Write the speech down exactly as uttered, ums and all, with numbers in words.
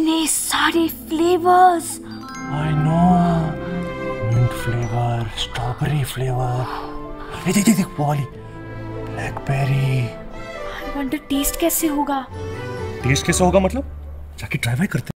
इतने सारे flavours. I know, mint flavour, strawberry flavour, ये देख देख देख वो वाली ब्लैकबेरी। आई वंडर टेस्ट कैसे होगा। टेस्ट कैसा होगा मतलब? जाके ट्राई वाई करते हैं।